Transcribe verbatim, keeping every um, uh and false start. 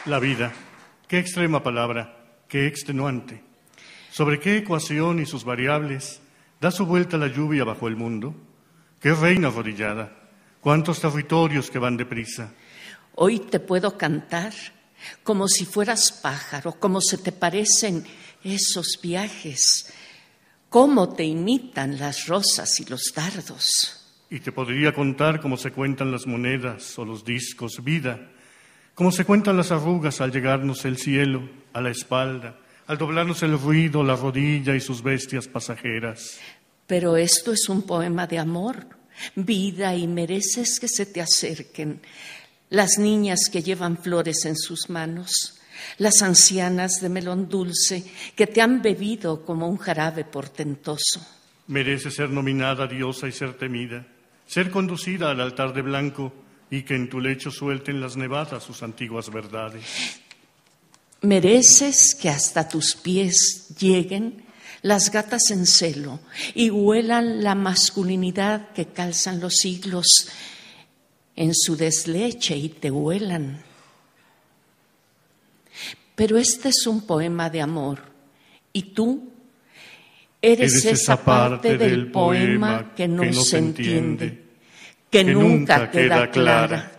La vida, qué extrema palabra, qué extenuante. ¿Sobre qué ecuación y sus variables da su vuelta la lluvia bajo el mundo? ¿Qué reina arrodillada? ¿Cuántos territorios que van deprisa? Hoy te puedo cantar como si fueras pájaro, como se te parecen esos viajes, cómo te imitan las rosas y los dardos. Y te podría contar cómo se cuentan las monedas o los discos, vida, cómo se cuentan las arrugas al llegarnos el cielo a la espalda, al doblarnos el ruido, la rodilla y sus bestias pasajeras. Pero esto es un poema de amor, vida, y mereces que se te acerquen las niñas que llevan flores en sus manos, las ancianas de melón dulce que te han bebido como un jarabe portentoso. Mereces ser nominada diosa y ser temida, ser conducida al altar de blanco y que en tu lecho suelten las nevadas sus antiguas verdades. Mereces que hasta tus pies lleguen las gatas en celo y huelan la masculinidad que calzan los siglos en su desleche y te huelan. Pero este es un poema de amor y tú eres, eres esa parte del poema que no, que no se entiende, que, que nunca queda clara.